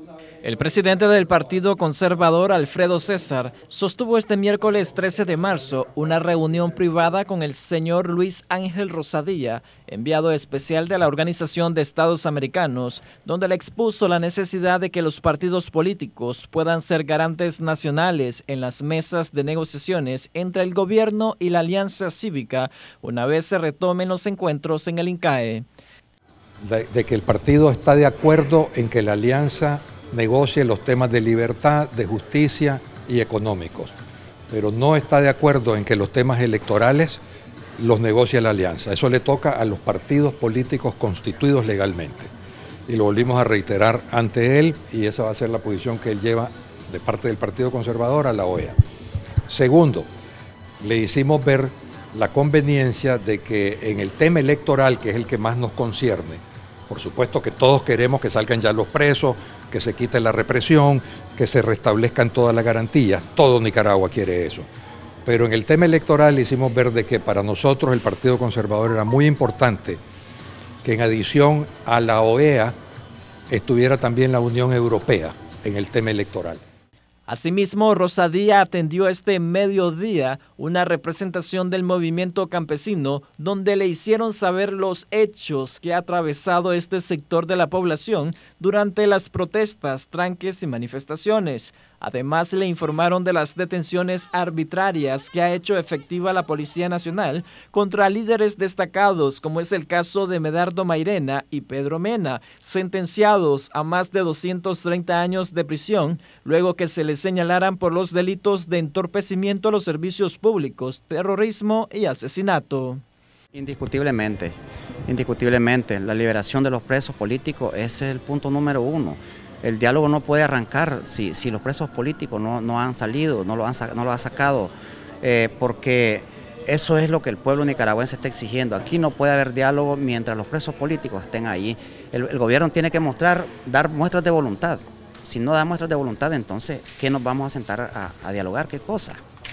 El presidente del Partido Conservador, Alfredo César, sostuvo este miércoles 13 de marzo una reunión privada con el señor Luis Ángel Rosadía, enviado especial de la Organización de Estados Americanos, donde le expuso la necesidad de que los partidos políticos puedan ser garantes nacionales en las mesas de negociaciones entre el gobierno y la Alianza Cívica, una vez se retomen los encuentros en el INCAE. De que el partido está de acuerdo en que la alianza negocie los temas de libertad, de justicia y económicos, pero no está de acuerdo en que los temas electorales los negocie la alianza. Eso le toca a los partidos políticos constituidos legalmente. Y lo volvimos a reiterar ante él, y esa va a ser la posición que él lleva de parte del Partido Conservador a la OEA. Segundo, le hicimos ver la conveniencia de que en el tema electoral, que es el que más nos concierne, por supuesto que todos queremos que salgan ya los presos, que se quite la represión, que se restablezcan todas las garantías. Todo Nicaragua quiere eso. Pero en el tema electoral le hicimos ver de que para nosotros el Partido Conservador era muy importante que en adición a la OEA estuviera también la Unión Europea en el tema electoral. Asimismo, Rosadía atendió este mediodía una representación del movimiento campesino donde le hicieron saber los hechos que ha atravesado este sector de la población durante las protestas, tranques y manifestaciones. Además, le informaron de las detenciones arbitrarias que ha hecho efectiva la Policía Nacional contra líderes destacados, como es el caso de Medardo Mairena y Pedro Mena, sentenciados a más de 230 años de prisión, luego que se les señalaran por los delitos de entorpecimiento a los servicios públicos, terrorismo y asesinato. Indiscutiblemente, la liberación de los presos políticos es el punto número uno. El diálogo no puede arrancar si los presos políticos no han salido, no lo han sacado, porque eso es lo que el pueblo nicaragüense está exigiendo. Aquí no puede haber diálogo mientras los presos políticos estén allí. El gobierno tiene que dar muestras de voluntad. Si no da muestras de voluntad, entonces, ¿qué nos vamos a sentar a dialogar? ¿Qué cosa?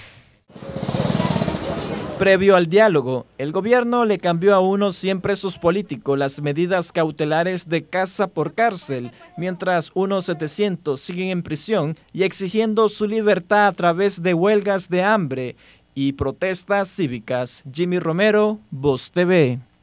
Previo al diálogo, el gobierno le cambió a unos 100 presos políticos las medidas cautelares de casa por cárcel, mientras unos 700 siguen en prisión y exigiendo su libertad a través de huelgas de hambre y protestas cívicas. Jimmy Romero, Voz TV.